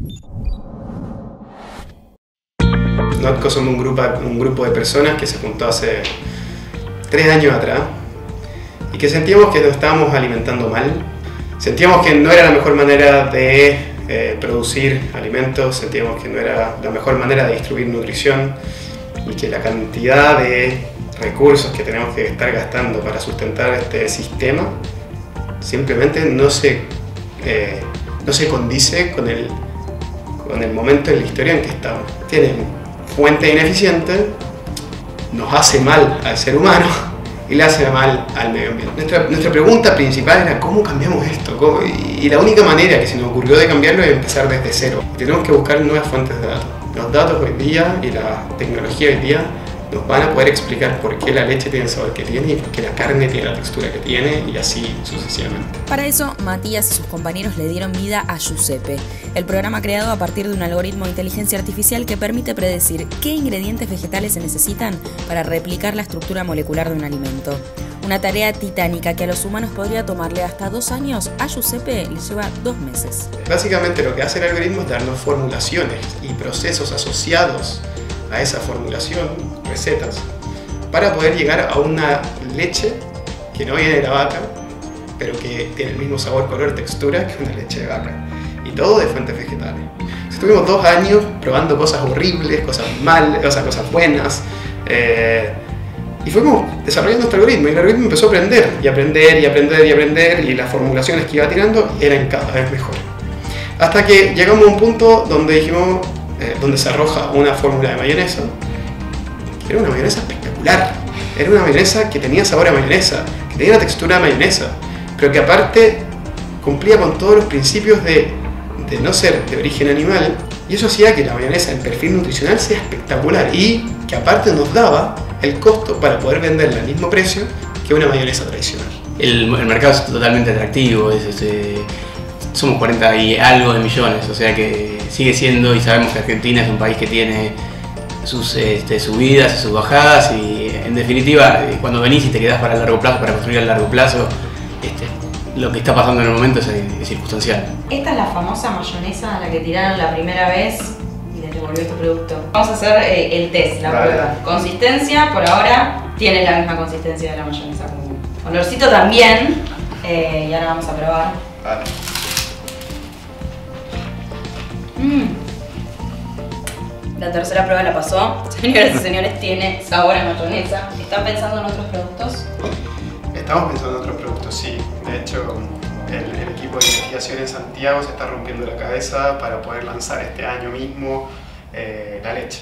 Notco somos un grupo de personas que se juntó hace 3 años atrás y que sentíamos que nos estábamos alimentando mal. Sentíamos que no era la mejor manera de producir alimentos, sentíamos que no era la mejor manera de distribuir nutrición y que la cantidad de recursos que tenemos que estar gastando para sustentar este sistema simplemente no se condice con el momento en la historia en que estamos. Tienen fuente ineficiente, nos hace mal al ser humano y le hace mal al medio ambiente. Nuestra pregunta principal era ¿cómo cambiamos esto? Y la única manera que se nos ocurrió de cambiarlo es empezar desde cero. Tenemos que buscar nuevas fuentes de datos. Los datos hoy día y la tecnología hoy día nos van a poder explicar por qué la leche tiene el sabor que tiene y por qué la carne tiene la textura que tiene y así sucesivamente. Para eso, Matías y sus compañeros le dieron vida a Giuseppe, el programa creado a partir de un algoritmo de inteligencia artificial que permite predecir qué ingredientes vegetales se necesitan para replicar la estructura molecular de un alimento. Una tarea titánica que a los humanos podría tomarle hasta 2 años, a Giuseppe le lleva 2 meses. Básicamente lo que hace el algoritmo es darnos formulaciones y procesos asociados a esa formulación, recetas, para poder llegar a una leche que no viene de la vaca, pero que tiene el mismo sabor, color, textura que una leche de vaca. Y todo de fuentes vegetales. Estuvimos 2 años probando cosas horribles, cosas malas, cosas buenas, y fuimos desarrollando nuestro algoritmo, y el algoritmo empezó a aprender, y aprender, y aprender, y aprender, y las formulaciones que iba tirando eran cada vez mejores. Hasta que llegamos a un punto donde dijimos, donde se arroja una fórmula de mayonesa, que era una mayonesa espectacular. Era una mayonesa que tenía sabor a mayonesa, que tenía la textura de mayonesa, pero que aparte cumplía con todos los principios de no ser de origen animal, y eso hacía que la mayonesa en perfil nutricional sea espectacular y que aparte nos daba el costo para poder venderla al mismo precio que una mayonesa tradicional. El mercado es totalmente atractivo, somos 40 y algo de millones, o sea que sigue siendo, y sabemos que Argentina es un país que tiene sus subidas y sus bajadas, y en definitiva cuando venís y te quedás para el largo plazo, para construir a largo plazo, lo que está pasando en el momento es circunstancial. Esta es la famosa mayonesa a la que tiraron la primera vez y les devolvió este producto. Vamos a hacer el test, la prueba. Consistencia, por ahora, tiene la misma consistencia de la mayonesa común. Olorcito también, y ahora vamos a probar. Vale. La tercera prueba la pasó. Señoras y señores, tiene sabor a mayonesa. ¿Están pensando en otros productos? Estamos pensando en otros productos, sí. De hecho, el equipo de investigación en Santiago se está rompiendo la cabeza para poder lanzar este año mismo la leche.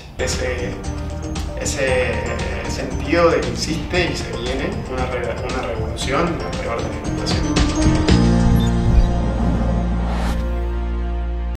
Ese sentido de que existe y se viene una revolución alrededor de la alimentación.